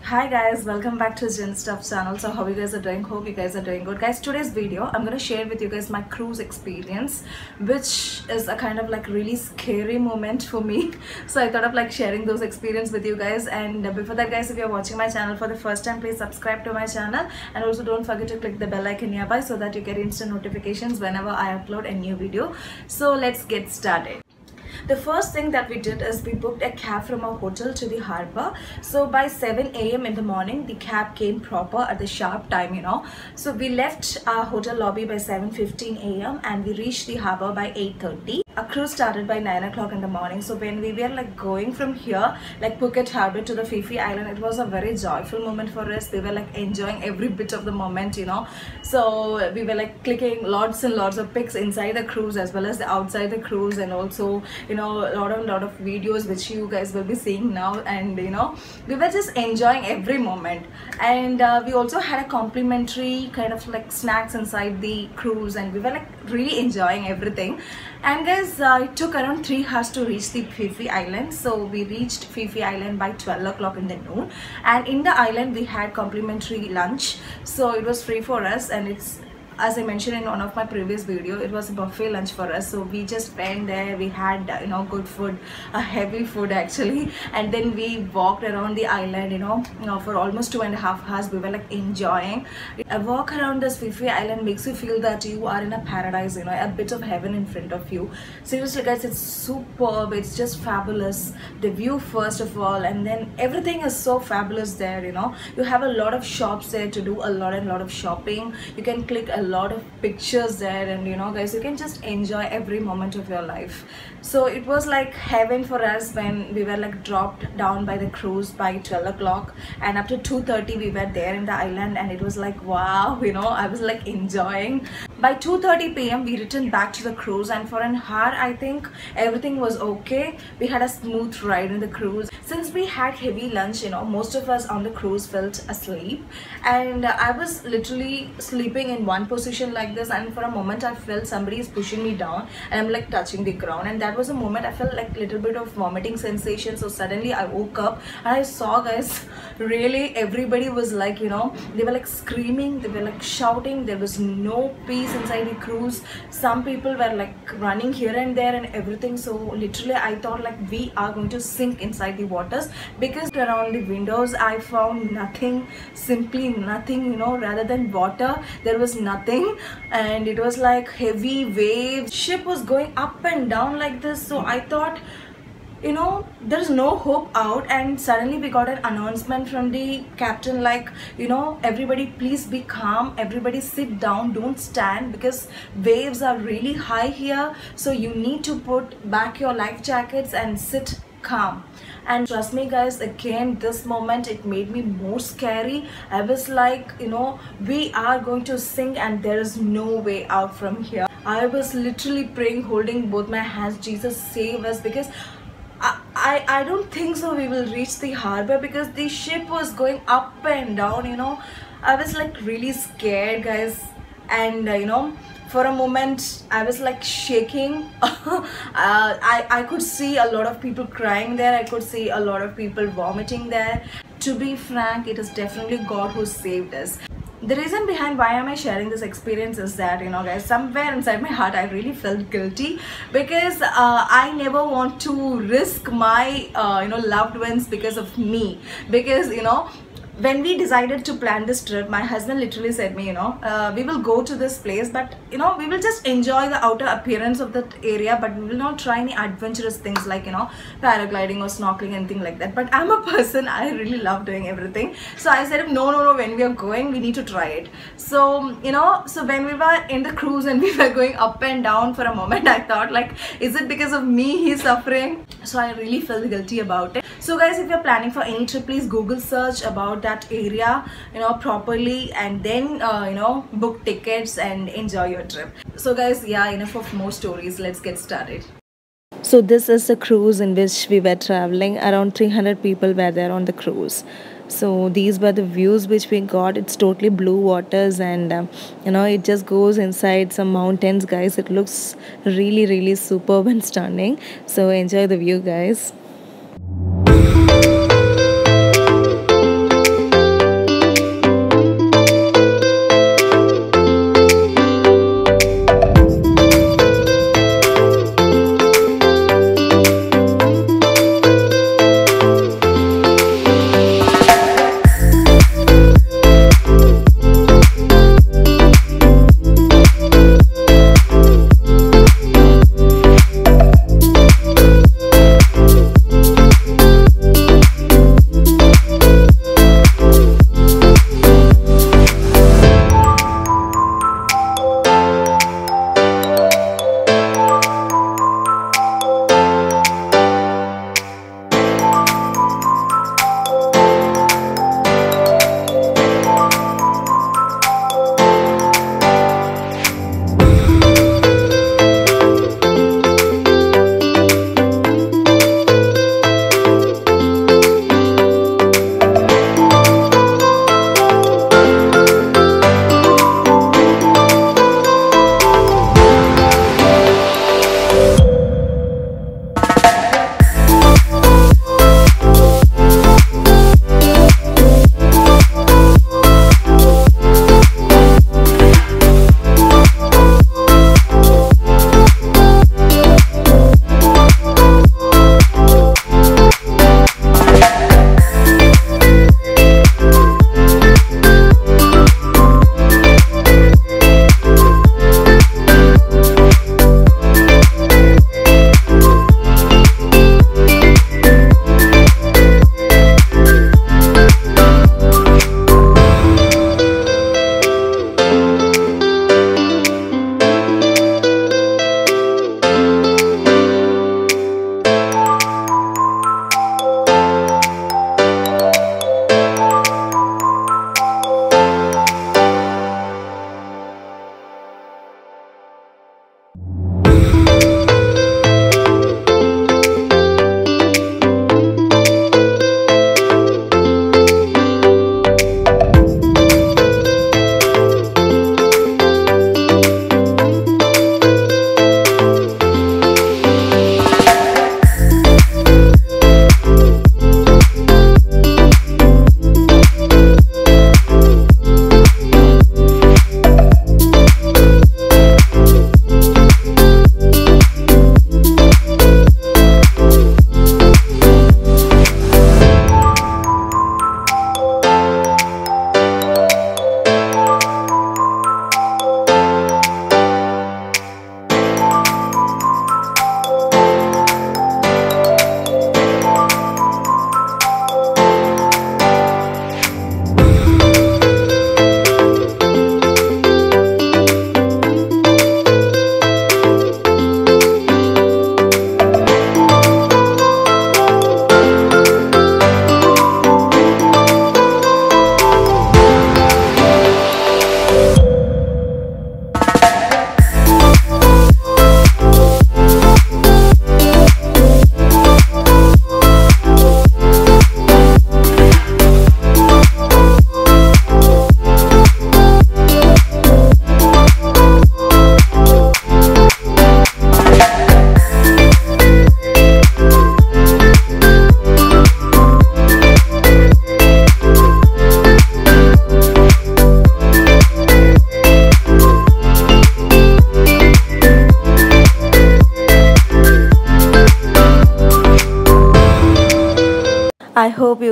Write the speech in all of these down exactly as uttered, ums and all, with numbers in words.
Hi guys, welcome back to Jen Stuff channel. So how you guys are doing? Hope you guys are doing good. Guys, today's video I'm gonna share with you guys my cruise experience, which is a kind of like really scary moment for me. So I thought of like sharing those experience with you guys. And before that guys, if you're watching my channel for the first time, please subscribe to my channel and also don't forget to click the bell icon nearby so that you get instant notifications whenever I upload a new video. So let's get started. The first thing that we did is we booked a cab from our hotel to the harbor. So by seven A M in the morning, the cab came proper at the sharp time, you know. So we left our hotel lobby by seven fifteen A M and we reached the harbor by eight thirty. Our cruise started by nine o'clock in the morning. So when we were like going from here, like Phuket Harbor to the Phi Phi Island, it was a very joyful moment for us. We were like enjoying every bit of the moment, you know. So we were like clicking lots and lots of pics inside the cruise as well as the outside the cruise, and also, you know, a lot of lot of videos which you guys will be seeing now. And you know, we were just enjoying every moment. And uh, we also had a complimentary kind of like snacks inside the cruise, and we were like really enjoying everything. And guys, uh, it took around three hours to reach the Phi Phi Island. So we reached Phi Phi Island by twelve o'clock in the noon, and in the island we had complimentary lunch, so it was free for us. And it's, as I mentioned in one of my previous video, it was a buffet lunch for us. So we just went there, we had uh, you know, good food, a heavy food actually, and then we walked around the island, you know, you know, for almost two and a half hours. We were like enjoying. A walk around this Phi Phi Island makes you feel that you are in a paradise, you know, a bit of heaven in front of you. Seriously guys, it's superb, it's just fabulous. The view first of all, and then everything is so fabulous there, you know. You have a lot of shops there to do a lot and lot of shopping. You can click a lot of pictures there, and you know guys, you can just enjoy every moment of your life. So it was like heaven for us when we were like dropped down by the cruise by twelve o'clock, and after two thirty we were there in the island, and it was like wow, you know, I was like enjoying. By two thirty P M we returned back to the cruise, and for an hour I think everything was okay. We had a smooth ride in the cruise. Since we had heavy lunch, you know, most of us on the cruise felt asleep, and uh, I was literally sleeping in one position like this, and for a moment I felt somebody is pushing me down and I'm like touching the ground, and that was a moment I felt like little bit of vomiting sensation. So suddenly I woke up and I saw guys, really everybody was like, you know, they were like screaming, they were like shouting. There was no peace inside the cruise. Some people were like running here and there and everything. So literally I thought like we are going to sink inside the waters, because around the windows I found nothing, simply nothing, you know, rather than water there was nothing. And it was like heavy waves, ship was going up and down like this. So I thought, you know, there's no hope out. And suddenly we got an announcement from the captain like, you know, everybody please be calm, everybody sit down, don't stand, because waves are really high here, so you need to put back your life jackets and sit calm. And trust me guys, again this moment it made me more scary. I was like, you know, we are going to sink and there is no way out from here. I was literally praying, holding both my hands, Jesus save us, because I, I, I don't think so we will reach the harbor, because the ship was going up and down, you know. I was like really scared guys, and uh, you know, for a moment I was like shaking. uh, I, I could see a lot of people crying there, I could see a lot of people vomiting there. To be frank, it is definitely God who saved us. The reason behind why am I sharing this experience is that, you know guys, somewhere inside my heart I really felt guilty, because uh, I never want to risk my uh, you know, loved ones because of me. Because you know, when we decided to plan this trip, my husband literally said me, you know, uh, we will go to this place, but you know, we will just enjoy the outer appearance of that area, but we will not try any adventurous things like, you know, paragliding or snorkeling, anything like that. But I'm a person, I really love doing everything. So I said, no no no when we are going we need to try it. So you know, so when we were in the cruise and we were going up and down, for a moment I thought like, is it because of me he's suffering? So I really felt guilty about it. So guys, if you're planning for any trip, please Google search about that area, you know, properly, and then uh, you know, book tickets and enjoy your trip. So guys, yeah, enough of more stories, let's get started. So this is the cruise in which we were traveling. Around three hundred people were there on the cruise. So these were the views which we got. It's totally blue waters, and um, you know, it just goes inside some mountains guys. It looks really really superb and stunning. So enjoy the view guys.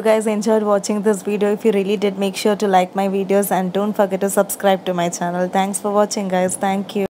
guys enjoyed watching this video. If you really did, make sure to like my videos and don't forget to subscribe to my channel. Thanks for watching, guys. Thank you.